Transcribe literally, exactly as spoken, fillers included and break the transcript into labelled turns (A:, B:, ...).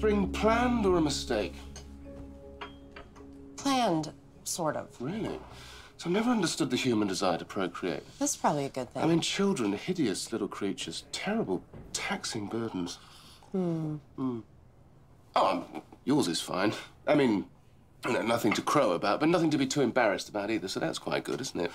A: offspring planned or a mistake?
B: Planned, sort of.
A: Really? So I've never understood the human desire to procreate.
B: That's probably a good thing.
A: I mean, children, hideous little creatures, terrible, taxing burdens.
B: Hmm.
A: Hmm. Oh, um, yours is fine. I mean, you know, nothing to crow about, but nothing to be too embarrassed about either, so that's quite good, isn't it?